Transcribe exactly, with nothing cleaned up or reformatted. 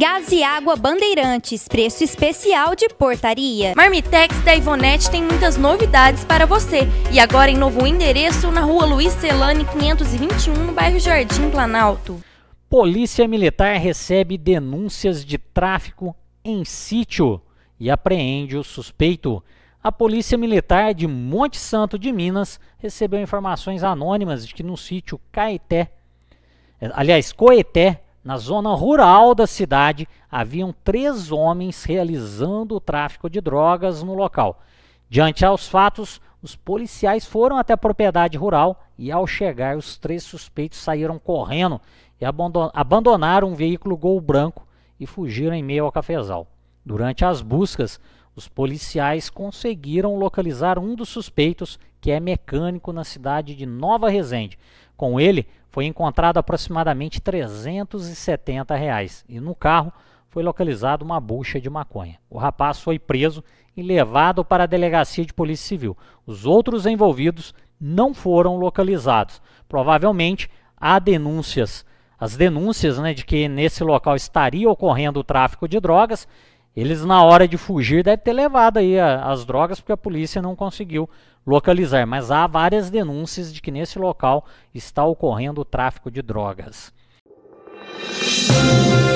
Gás e água Bandeirantes, preço especial de portaria. Marmitex da Ivonete tem muitas novidades para você. E agora em novo endereço na rua Luiz Celani quinhentos e vinte e um, no bairro Jardim Planalto. Polícia Militar recebe denúncias de tráfico em sítio e apreende o suspeito. A Polícia Militar de Monte Santo de Minas recebeu informações anônimas de que no sítio Caeté, aliás, Coeté, na zona rural da cidade, haviam três homens realizando o tráfico de drogas no local. Diante aos fatos, os policiais foram até a propriedade rural e, ao chegar, os três suspeitos saíram correndo e abandonaram um veículo Gol branco e fugiram em meio ao cafezal. Durante as buscas, os policiais conseguiram localizar um dos suspeitos, que é mecânico na cidade de Nova Resende. Com ele, foi encontrado aproximadamente trezentos e setenta reais e no carro foi localizada uma bucha de maconha. O rapaz foi preso e levado para a delegacia de polícia civil. Os outros envolvidos não foram localizados. Provavelmente há denúncias, as denúncias né, de que nesse local estaria ocorrendo o tráfico de drogas. Eles, na hora de fugir, devem ter levado aí a, as drogas porque a polícia não conseguiu localizar. Mas há várias denúncias de que nesse local está ocorrendo o tráfico de drogas.